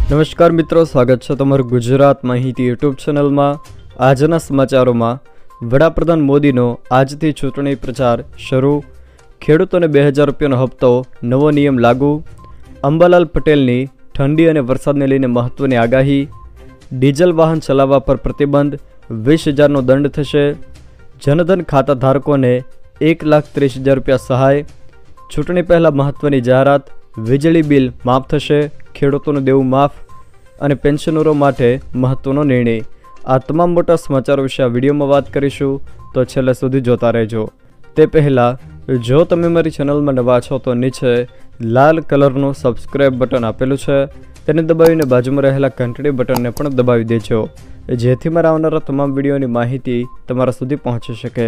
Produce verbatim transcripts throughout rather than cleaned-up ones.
नमस्कार मित्रों, स्वागत है तमारू गुजरात माहिती यूट्यूब चेनल में। आजना समाचारों में वडाप्रधान मोदी नो आजथी चूंटणी प्रचार शुरू। खेडूतोने बे हज़ार रुपयानो हप्तो, नवो नियम लागू। अंबालाल पटेलनी ठंडी और वरसादने लईने महत्वनी आगाही। डीजल वाहन चलाववा पर प्रतिबंध, वीस हज़ार नो दंड थशे। जनधन खाता धारकोने एक लाख त्रीस हज़ार रुपया सहाय। चूंटणी पहला महत्वनी जाहरात, वीजળી बिल माफ थशे। खेडूतोનું દેવું માફ અને પેન્શનરો માટે મહત્વનો નિર્ણય। આ તમામ મોટા સમાચારો વિશે આ વિડીયોમાં વાત કરીશું, તો છેલ્લે સુધી જોતા રહેજો। તે પહેલાં જો તમે મારી ચેનલમાં નવા છો તો નીચે લાલ કલરનું સબસ્ક્રાઇબ બટન આપેલું છે, તેને દબાવીને બાજુમાં રહેલા ઘંટડી બટનને પણ દબાવી દેજો, જેથી મારા આવનારા તમામ વિડીયોની માહિતી તમારા સુધી પહોંચી શકે।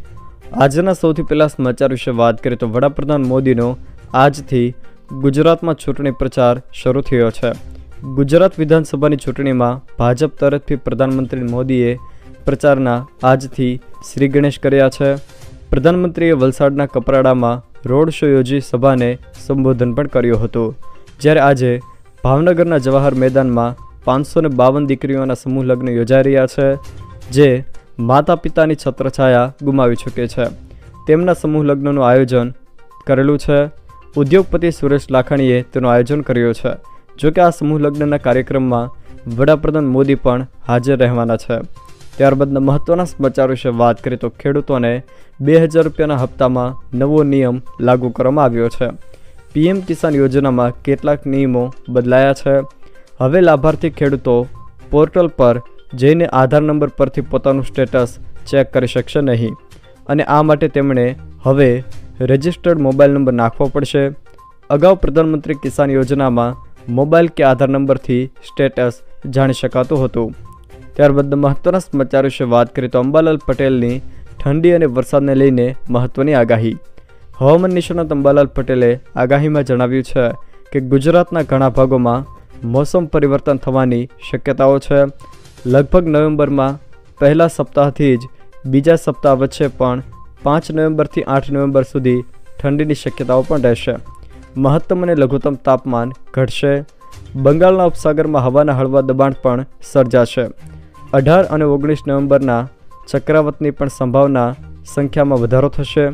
આજના સૌથી પહેલા સમાચાર વિશે વાત કરીએ તો વડાપ્રધાન મોદીનો આજથી गुजरात में चूंटणी प्रचार शुरू थयो छे। गुजरात विधानसभा की चूंटणी में भाजप तरफथी प्रधानमंत्री मोदीए प्रचारना आजथी श्री गणेश कर्या छे। प्रधानमंत्रीए वलसाडना कपराड़ा में रोड शो योजी सभा ने संबोधन पण कर्युं हतुं। ज्यारे आजे भावनगरना जवाहर मैदान में पांच सौ बावन दीकरीओना समूह लग्न योजाई रह्या छे, जे माता पितानी छत्रछाया गुमावी चूके छे। तेमना समूह लग्ननुं आयोजन करेलुं छे। उद्योगपति सुरेश लाखाणीए तेनुं आयोजन कर्युं छे। जो कि आ समूह लग्नना कार्यक्रम में वडाप्रधान मोदी पण हाजर रहेवाना छे। त्यारबादना महत्वना समाचार विषे बात करीए तो खेडूतोने बे हज़ार रुपयाना हप्तामां नवो नियम लागू करवामां आव्यो छे। पीएम किसान योजनामां केटलाक नियमो बदलाया छे। हवे लाभार्थी खेडूतो पोर्टल पर जईने आधार नंबर परथी पोतानुं स्टेटस चेक करी शकशे नहीं, अने आ माटे तेमणे हवे रजिस्टर्ड मोबाइल नंबर नाखवो पड़शे। अगाऊ प्रधानमंत्री किसान योजना में मोबाइल के आधार नंबर थी स्टेटस जाणी शकातुं हतुं। त्यारबाद महत्वना समाचार विषे बात करीए तो अंबालाल पटेलनी ठंडी और वरसादने लईने महत्वनी आगाही। हवामान निष्णात अंबालाल पटेले आगाही में जणाव्युं छे कि गुजरातना घणा भागों में मौसम परिवर्तन थवानी शक्यताओ छे। लगभग नवेम्बर में पहला सप्ताहथी ज बीजा सप्ताह वच्चे पण पांच नवेम्बर थी आठ नवेम्बर सुधी ठंडीनी शक्यताओं पण रहेशे। महत्तम और लघुत्तम तापमान घटशे। बंगाळना उपसागर में हवाना हळवा दबाण पण सर्जाशे। अठार और ओगनीस नवेम्बरना चक्रवातनी पण संभावना संख्या में वधारो थशे।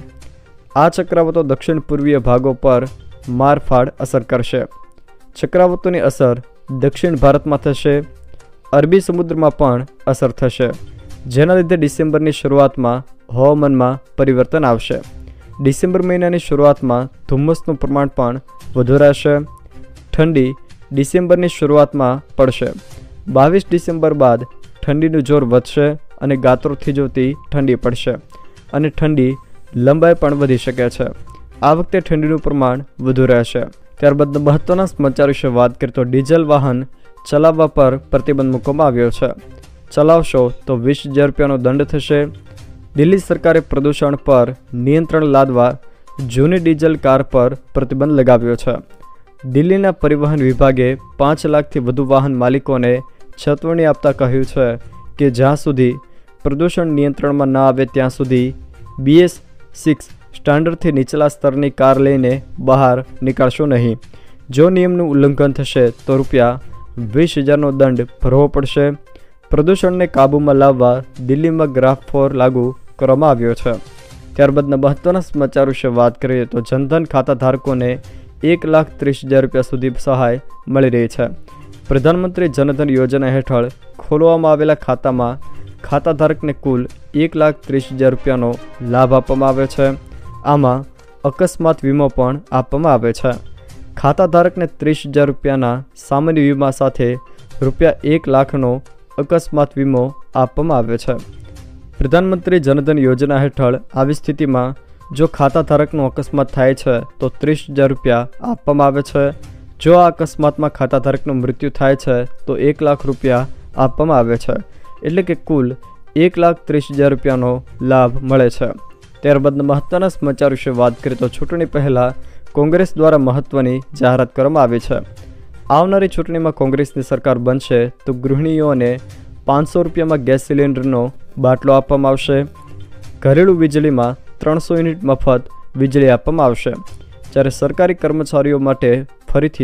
आ चक्रवातो दक्षिण पूर्वीय भागों पर मारफाड़ असर करशे। चक्रवातोनी असर दक्षिण भारत में थशे। अरबी समुद्र में पण असर थशे, जेना लीधे डिसेम्बरनी शुरुआत में हवामान में परिवर्तन आवशे। डिसेम्बर महीनानी शुरुआत में धुम्मसनुं प्रमाण पण वधु रहेशे। ठंडी डिसेम्बरनी शुरुआत में पड़शे। बावीस डिसेम्बर बाद ठंडीनुं जोर वधशे अने गाત્રો थीजोती ठंडी पड़शे अने ठंडी लंबाई पण वधी शके छे। आ वखते ठंडीनुं प्रमाण वधु रहेशे। त्यारबाद महत्वना समाचार विषे बात करीए तो डीजल वाहन चलाववा पर प्रतिबंध मूकवामां आव्यो छे। चलावशो तो वीस हज़ार रुपयानो दंड थशे। दिल्ली सरकारे प्रदूषण पर नियंत्रण लादवा जूनी डीजल कार पर प्रतिबंध लगाव्यो छे। दिल्लीना परिवहन विभागे पांच लाख थी वधु वाहन मालिकोने चेतवणी आपता कह्युं छे कि ज्यां सुधी प्रदूषण नियंत्रण में न आवे त्यां सुधी बीएस सिक्स स्टांडर्ड थी नीचला स्तरनी कार लईने बहार निकळशो नहीं। जो नियमनुं उल्लंघन थशे तो रूपिया वीस हज़ारनो दंड भरवो पड़शे। प्रदूषण ने काबू में लाववा दिल्ली में ग्राफ फोर लागू करवामां आव्यो छे। त्यारबादना महत्वना समाचार विषे बात करीए तो जनधन खाता धारकों ने एक लाख त्रीस हज़ार रुपया सुधी सहाय मळी रही है। प्रधानमंत्री जनधन योजना हेठळ खोलवामां आवेला खाता में खाता धारक ने कुल एक लाख त्रीस हज़ार रुपयानो लाभ आपवामां आवे छे। आमां अकस्मात वीमो पण आपवामां आवे छे। खाता धारक ने त्रीस हज़ार रुपयाना सामान्य वीमा साथे रुपया एक लाखनो अकस्मात वीमो आपवामां आवे छे। प्रधानमंत्री जनधन योजना हेठळ आवी स्थिति में जो खाता धारकनो अकस्मात थाय छे तो त्रीस हज़ार रुपया आपवामां आवे छे। जो आ अकस्मात में खाता धारकनो मृत्यु थाय छे तो एक लाख रुपया आपवामां आवे छे। एटले के कुल एक लाख त्रीस हज़ार रुपयानो लाभ मळे छे। त्यारबाद महत्वना समाचार विषे बात करीए तो चूंटणी पहला कोंग्रेस द्वारा महत्वनी जाहेरात करवामां आवी छे। आवनारी चूंटणी में कोंग्रेसनी सरकार बनशे तो गृहिणीओने पांच सौ रुपया में गैस सिलिंडरनो बाटलो आपवामां आवशे। घरेलू वीजળી में त्रण सौ यूनिट मफत वीजળી आपवामां आवशे। જ્યારે સરકારી કર્મચારીઓ માટે ફરીથી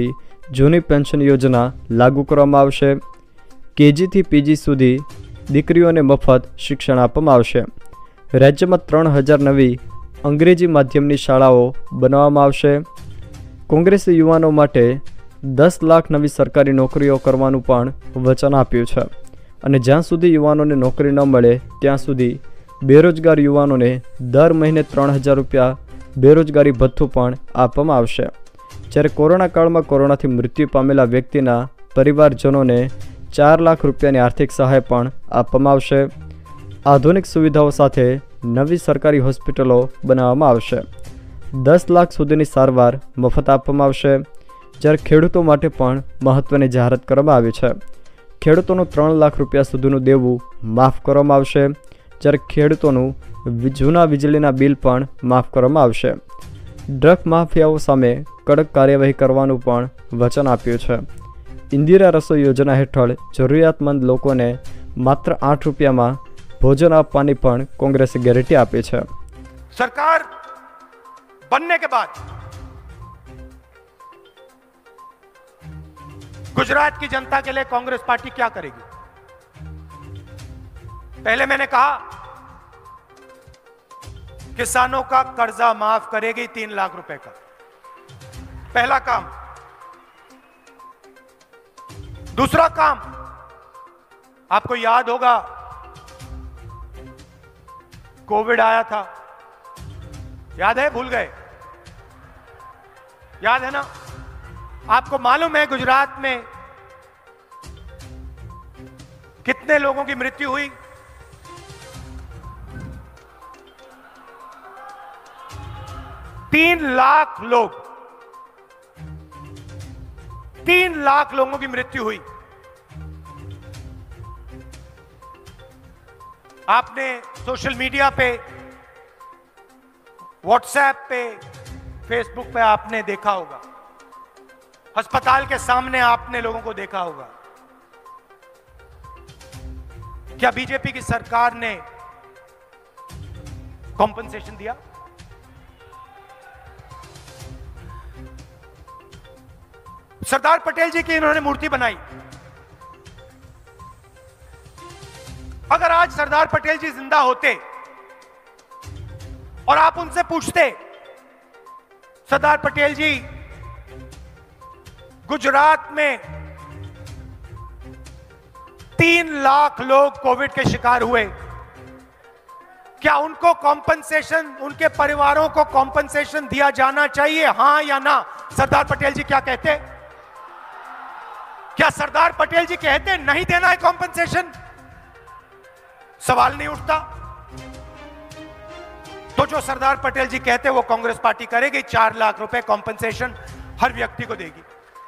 જૂની પેન્શન યોજના લાગુ કરવામાં આવશે. કેજીથી પીજી સુધી દીકરીઓને મફત શિક્ષણ આપવામાં આવશે. રાજ્યમાં ત્રણ હજાર નવી અંગ્રેજી માધ્યમની શાળાઓ બનાવવામાં આવશે. કોંગ્રેસે યુવાનો માટે દસ લાખ નવી સરકારી નોકરીઓ કરવાનું પણ વચન આપ્યું છે. અને જ્યાં સુધી યુવાનોને નોકરી ન મળે ત્યાં સુધી બેરોજગાર યુવાનોને દર મહિને ત્રણ હજાર રૂપિયા બેરોજગારી ભથ્થું પણ આપવામાં આવશે. જ્યારે કોરોના કાળમાં કોરોનાથી મૃત્યુ પામેલા વ્યક્તિના પરિવારજનોને ચાર લાખ રૂપિયાની આર્થિક સહાય પણ આપવામાં આવશે. આધુનિક સુવિધાઓ સાથે નવી સરકારી હોસ્પિટલો બનાવવામાં આવશે. દસ લાખ સુધીની સારવાર મફત આપવામાં આવશે. જ્યારે ખેડૂતો માટે પણ મહત્ત્વની જાહેરાત કરવામાં આવી છે. ખેડૂતોનું ત્રણ લાખ રૂપિયા સુધીનું દેવું માફ કરવામાં આવશે. જ્યારે ખેડૂતોનું જૂના વીજળીના બિલ પણ માફ કરવામાં આવશે. ડ્રગ માફિયાઓ સામે કડક કાર્યવાહી કરવાનું પણ વચન આપ્યું છે. ઇન્દિરા રસોઈ યોજના હેઠળ જરૂરિયાતમંદ લોકોને માત્ર આઠ રૂપિયામાં ભોજન આપવાની પણ કોંગ્રેસે ગેરંટી આપી છે. सरकार बनने के बाद गुजरात की जनता के लिए कांग्रेस पार्टी क्या करेगी? पहले मैंने कहा किसानों का कर्जा माफ करेगी तीन लाख रुपए का, पहला काम. दूसरा काम, आपको याद होगा कोविड आया था, याद है? भूल गए? याद है ना? आपको मालूम है गुजरात में कितने लोगों की मृत्यु हुई? तीन लाख लोग, तीन लाख लोगों की मृत्यु हुई. आपने सोशल मीडिया पे, व्हाट्सएप पे, फेसबुक पे आपने देखा होगा, अस्पताल के सामने आपने लोगों को देखा होगा. क्या बीजेपी की सरकार ने कॉम्पनसेशन दिया? सरदार पटेल जी की इन्होंने मूर्ति बनाई. अगर आज सरदार पटेल जी जिंदा होते और आप उनसे पूछते, सरदार पटेल जी गुजरात में तीन लाख लोग कोविड के शिकार हुए, क्या उनको कॉम्पनसेशन, उनके परिवारों को कॉम्पनसेशन दिया जाना चाहिए, हां या ना? सरदार पटेल जी क्या कहते? क्या सरदार पटेल जी कहते नहीं देना है कॉम्पनसेशन? सवाल नहीं उठता. तो जो सरदार पटेल जी कहते वो कांग्रेस पार्टी करेगी. चार लाख रुपए कॉम्पनसेशन हर व्यक्ति को देगी.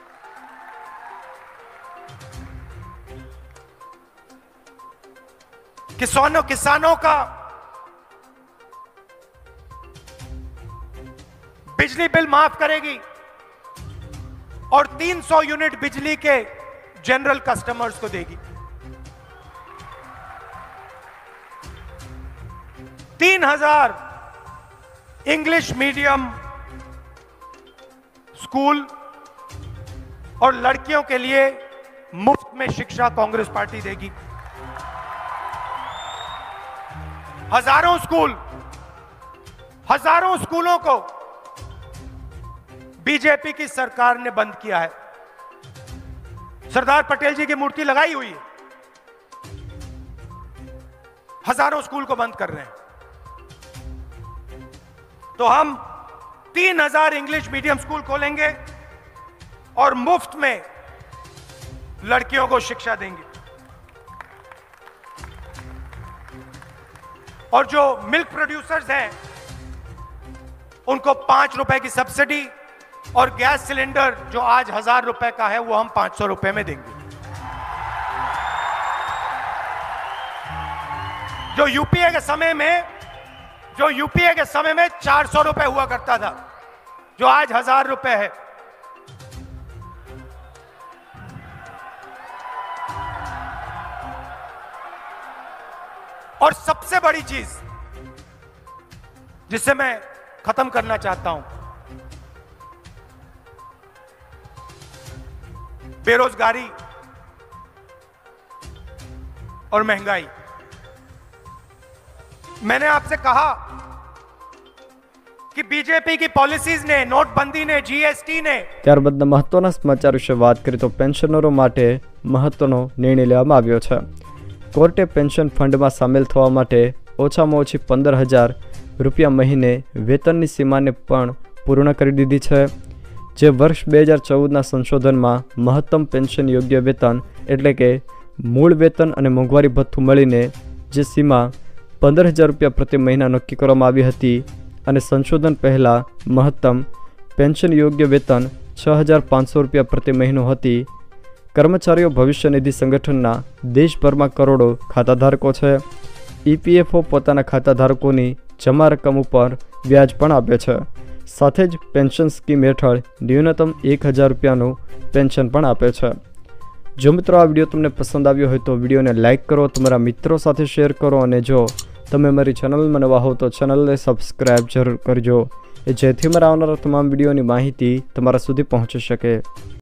किसानों किसानों का बिजली बिल माफ करेगी और तीन सौ यूनिट बिजली के जनरल कस्टमर्स को देगी. तीन हजार इंग्लिश मीडियम स्कूल और लड़कियों के लिए मुफ्त में शिक्षा कांग्रेस पार्टी देगी. हजारों स्कूल, हजारों स्कूलों को बीजेपी की सरकार ने बंद किया है. सरदार पटेल जी की मूर्ति लगाई हुई है, हजारों स्कूल को बंद कर रहे हैं. तो हम तीन हजार इंग्लिश मीडियम स्कूल खोलेंगे और मुफ्त में लड़कियों को शिक्षा देंगे. और जो मिल्क प्रोड्यूसर्स हैं उनको पांच रुपए की सब्सिडी और गैस सिलेंडर जो आज हजार रुपए का है वो हम पांच सौ रुपए में देंगे. जो यूपीए के समय में जो यूपीए के समय में चार सौ रुपए हुआ करता था, जो आज हजार रुपए है. और सबसे बड़ी चीज जिससे मैं खत्म करना चाहता हूं, बेरोजगारी और महंगाई। मैंने आपसे कहा कि बीजेपी की पॉलिसीज ने, नोटबंदी ने, जीएसटी ने, ત્યારબાદના મહત્વના સમાચાર વિશે વાત કરીએ તો પેન્શનરો માટે મહત્વનો નિર્ણય લેવામાં આવ્યો છે। કોર્ટે પેન્શન ફંડમાં સામેલ થવા માટે ઓછામાં ઓછી પંદર હજાર રૂપિયા મહિને વેતનની સીમાને પણ પૂર્ણ કરી દીધી છે, જે વર્ષ બે હજાર ચૌદના સંશોધનમાં મહત્તમ પેન્શન યોગ્ય વેતન એટલે કે મૂળ વેતન અને મોંઘવારી ભથ્થું મળીને જે સીમા પંદર હજાર રૂપિયા પ્રતિ મહિના નક્કી કરવામાં આવી હતી અને સંશોધન પહેલાં મહત્તમ પેન્શન યોગ્ય વેતન છ હજાર પાંચસો રૂપિયા પ્રતિ મહિનો હતી। કર્મચારીઓ ભવિષ્ય નિધિ સંગઠનના દેશભરમાં કરોડો ખાતાધારકો છે। ઈપીએફઓ પોતાના ખાતાધારકોની જમા રકમ ઉપર વ્યાજ પણ આપે છે, સાથે જ પેન્શન સ્કીમ હેઠળ ન્યૂનતમ એક હજાર રૂપિયાનું પેન્શન પણ આપે છે। જો મિત્રો આ વિડીયો તમને પસંદ આવ્યો હોય તો વિડીયોને લાઇક કરો, તમારા મિત્રો સાથે શેર કરો અને જો તમે મારી ચેનલમાં નવા હો તો ચેનલને સબસ્ક્રાઈબ જરૂર કરજો, જેથી મારા આવનારા તમામ વિડીયોની માહિતી તમારા સુધી પહોંચી શકે।